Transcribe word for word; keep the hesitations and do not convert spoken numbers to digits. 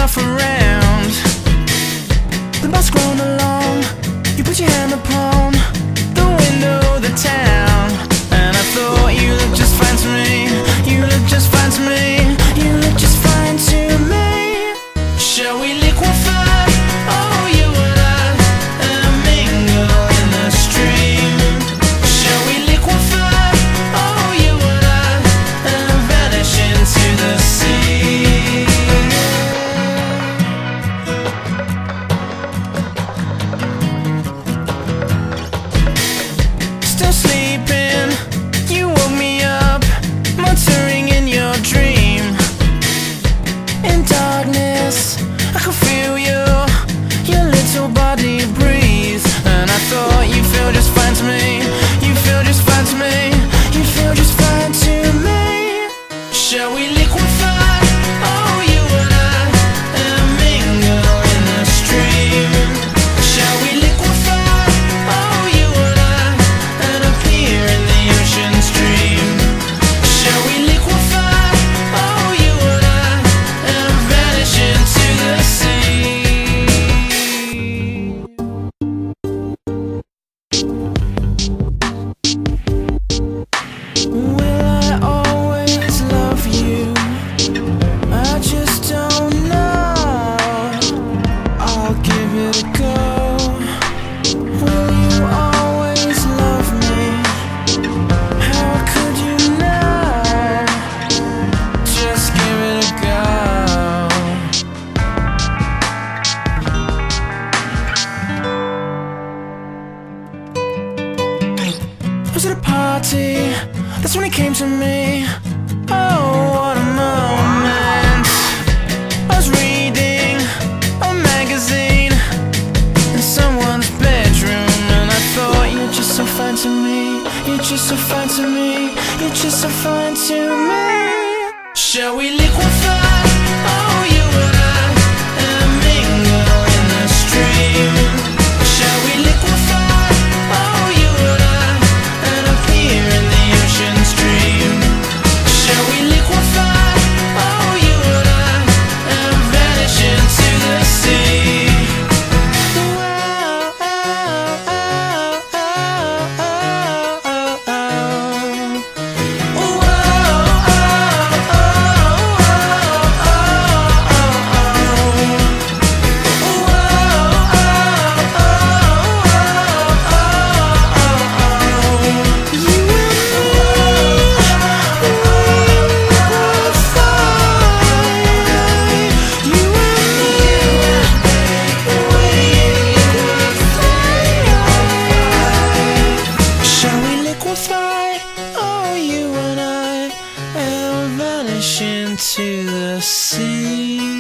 yourself around. The bus grown along, you put your hand upon the window of the town, and I thought you looked just fine to me. You look just fine to me. You look just fine to me. Shall we liquefy? Oh, you and I, and mingle in the stream. Shall we liquefy? Oh, you and I, and vanish into the sea. Still sleeping, you woke me up, muttering in your dream. In darkness, I could feel you, your little body breathe, and I thought you feel just fine to me. You feel just fine to me. You feel just fine to me. Shall we liquefy? Oh, you and I, and mingle in the stream. Shall we liquefy? Oh, you and I, and appear in the ocean stream. Shall we liquefy? Oh, you and I, and vanish into the sea. Will I always love you? I just don't know. I'll give it a go. Will you always love me? How could you know? Just give it a go. Was it a party? That's when he came to me. Oh, what a moment. I was reading a magazine in someone's bedroom, and I thought, you're just so fine to me. You're just so fine to me. You're just so fine to me. Shall we liquefy? Oh, you and I, and mingle in the stream. Shall we liquefy? Oh, you and I, and appear in the ocean stream. Shall we liquefy? Oh, you and I, and vanish into the sea. Whoa, oh, oh, oh, oh, oh, oh. Whoa, oh, oh, oh, oh, oh, oh. Oh, you and I, and vanish into the sea.